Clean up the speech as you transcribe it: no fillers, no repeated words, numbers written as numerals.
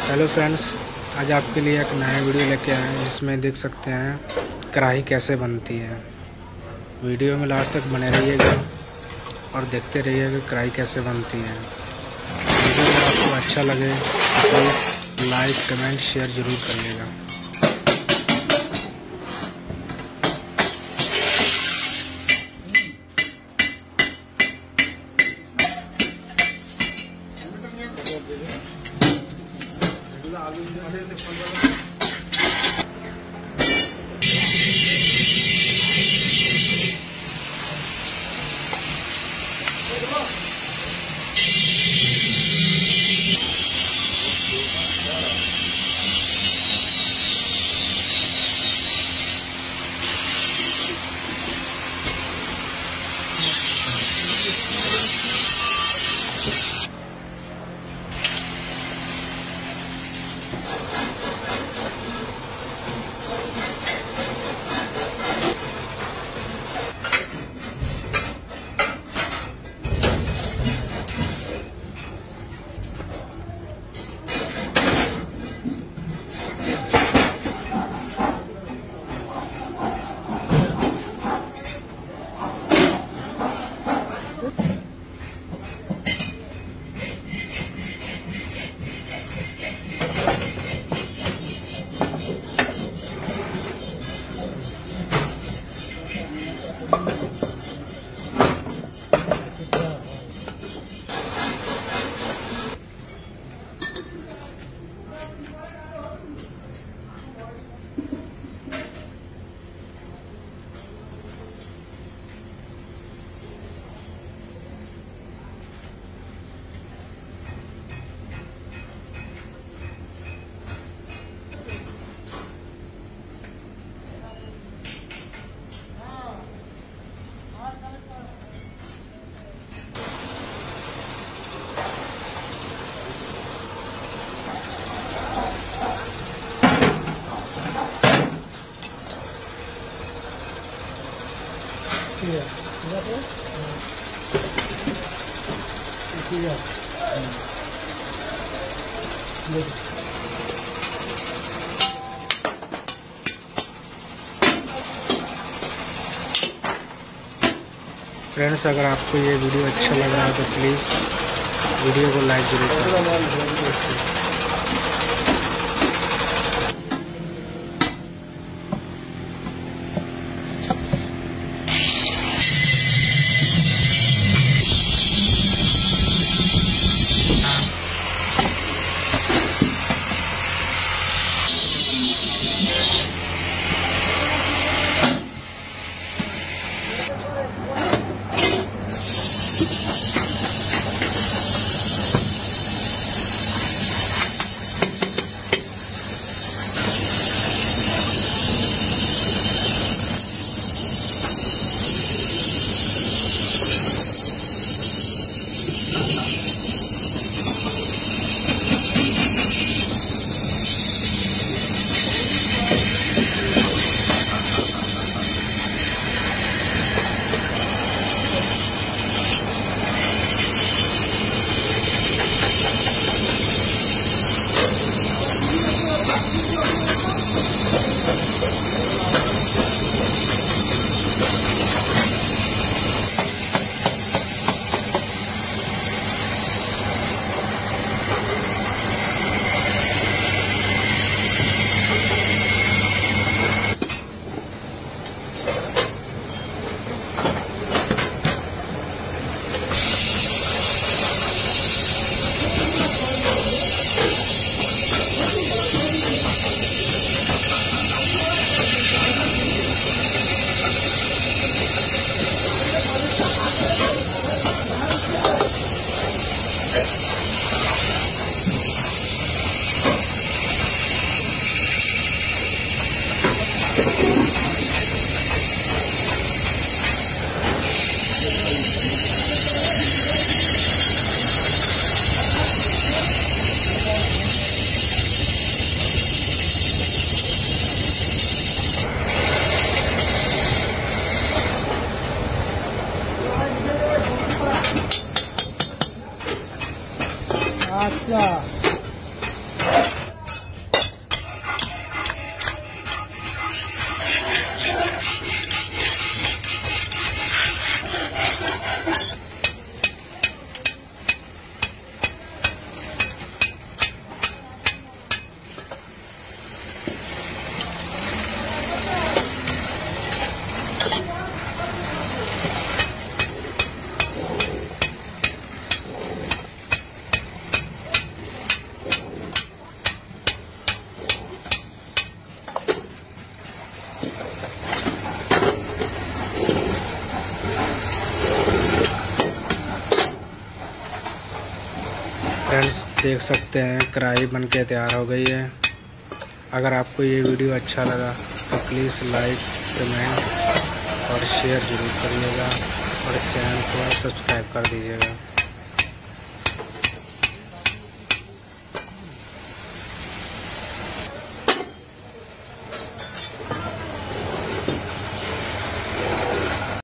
Hello friends, आज आपके लिए एक नया वीडियो लेके आए हैं जिसमें देख सकते हैं कढ़ाई कैसे बनती है। वीडियो में लास्ट तक बने रहिएगा और देखते रहिएगा कढ़ाई कैसे बनती है। वीडियो अगर आपको अच्छा लगे तो प्लीज़ लाइक कमेंट शेयर ज़रूर करिएगा। फ्रेंड्स, अगर आपको ये वीडियो अच्छा लग रहा है तो प्लीज़ वीडियो को लाइक जरूर करें। देख सकते हैं कढ़ाई बनके तैयार हो गई है। अगर आपको ये वीडियो अच्छा लगा तो प्लीज़ लाइक, कमेंट और शेयर ज़रूर करिएगा और चैनल को सब्सक्राइब कर दीजिएगा।